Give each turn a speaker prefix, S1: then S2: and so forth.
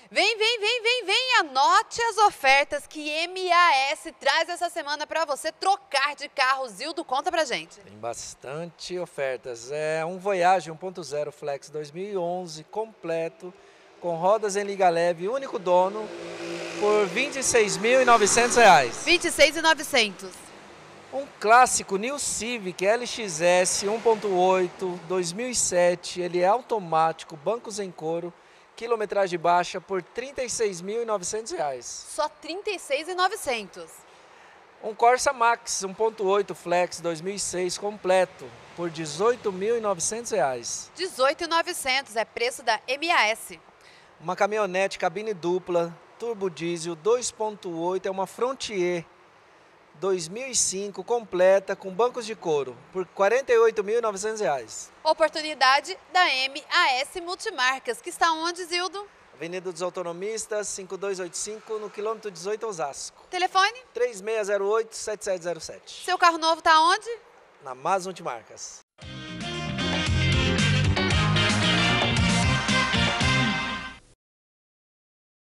S1: Vem, anote as ofertas que MAS traz essa semana para você trocar de carro. Zildo, conta pra gente.
S2: Tem bastante ofertas. É um Voyage 1.0 Flex 2011 completo, com rodas em liga leve, único dono, por R$ 26.900.
S1: 26.900.
S2: Um clássico New Civic LXS 1.8 2007, ele é automático, bancos em couro, quilometragem baixa, por R$ 36.900.
S1: Só 36.900.
S2: Um Corsa Max 1.8 Flex 2006 completo, por R$ 18.900.
S1: 18.900 é preço da MAS.
S2: Uma caminhonete cabine dupla, turbo diesel 2.8, é uma Frontier 2005 completa, com bancos de couro, por R$ 48.900.
S1: Oportunidade da MAS Multimarcas, que está onde, Zildo?
S2: Avenida dos Autonomistas, 5285, no quilômetro 18, Osasco.
S1: Telefone?
S2: 3608-7707.
S1: Seu carro novo está onde?
S2: Na MAS Multimarcas.